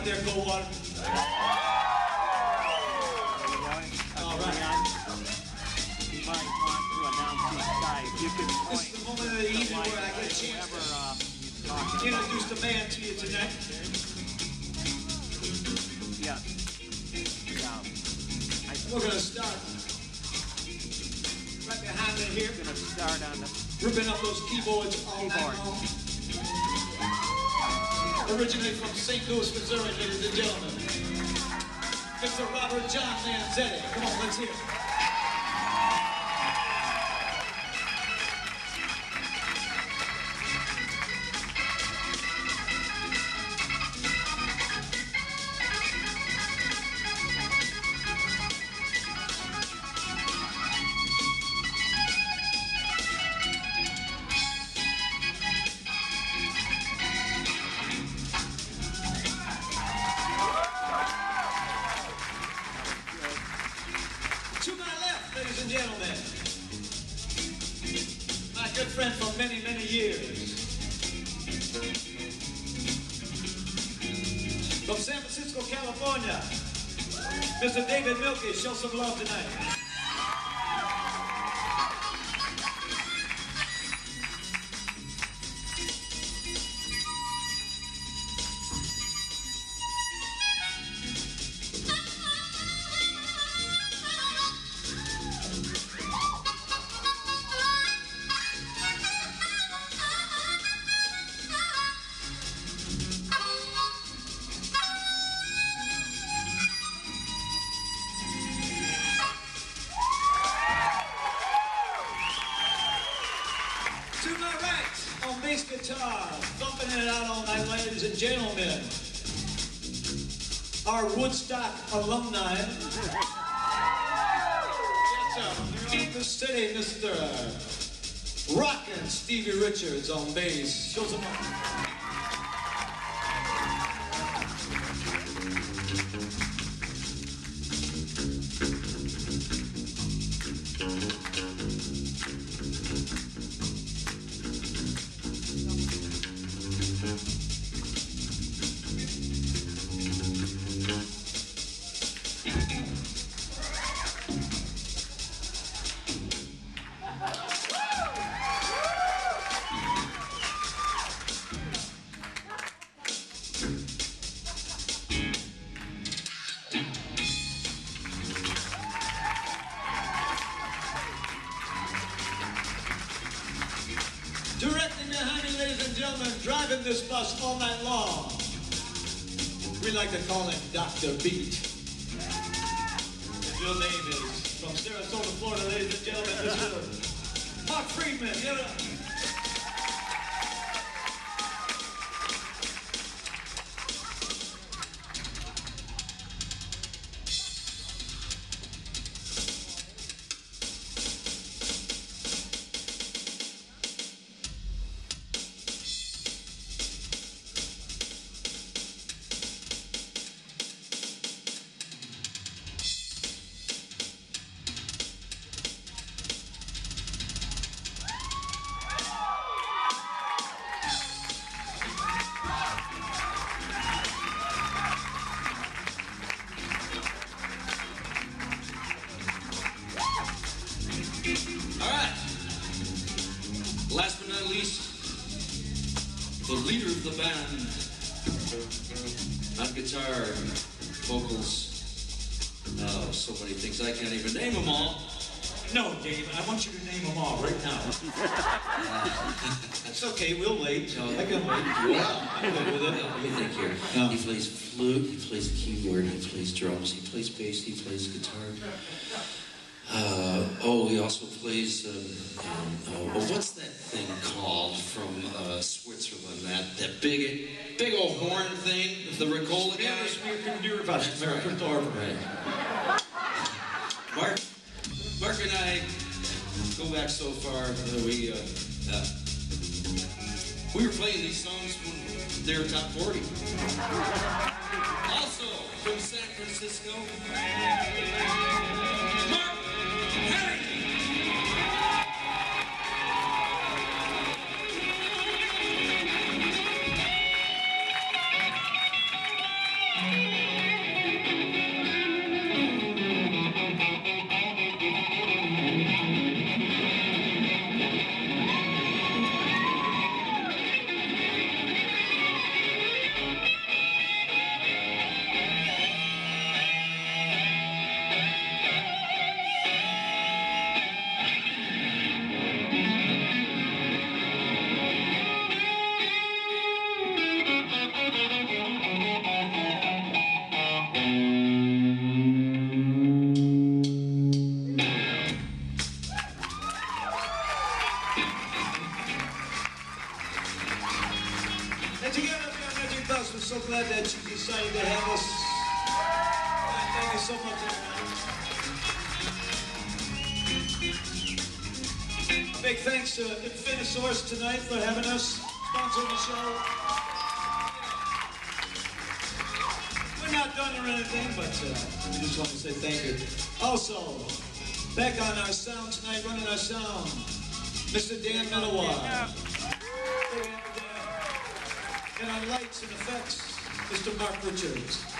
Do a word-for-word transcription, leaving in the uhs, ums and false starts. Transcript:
out there, Coldwater. All right. You might want to announce each side. You can This is the moment of the evening where I get a chance to introduce the band to you tonight. Yeah. Yeah. We're going to start right behind me here. We're going to start on the ripping up those keyboards all night long. Originally from Saint Louis, Missouri, ladies and gentlemen. Mister Robert John Manzetti. Come on, let's hear it. Ladies and gentlemen, my good friend for many, many years, from San Francisco, California, Mister David Milkey. Show some love tonight. On bass guitar, thumping it out all night, ladies and gentlemen, our Woodstock alumni. Yes, sir. Here on the city, Mister Rockin' Stevie Richards on bass. Show some love. Directing behind me, ladies and gentlemen, driving this bus all night long. We like to call him Doctor Beat. His real name is, from Sarasota, Florida, ladies and gentlemen, Mister Mark Friedman. Give it up. Last but not least, the leader of the band, on guitar, vocals, oh, so many things, I can't even name them all. No, Dave, I want you to name them all right now. That's okay, we'll wait. No, I can wait. Well, I'm good with it. Let me think here. No. He plays flute, he plays the keyboard, he plays drums, he plays bass, he plays guitar. Uh, oh, he also plays, um, um, oh, what's that thing called from uh, Switzerland? That that big, big old horn thing, the Ricola guy? That's right. Right. Mark, Mark and I go back so far that we, uh, uh, we were playing these songs when they were top forty. Also, from San Francisco, Mark Harry. together, we are Magic Bus. We're so glad that you decided to have us. Thank you so much, everybody. A big thanks to Infinisource tonight for having us sponsor the show. We're not done or anything, but uh, we just want to say thank you. Also, back on our sound tonight, running our sound, Mister Dan Millowar. And on lights and effects, Mister Mark Richards.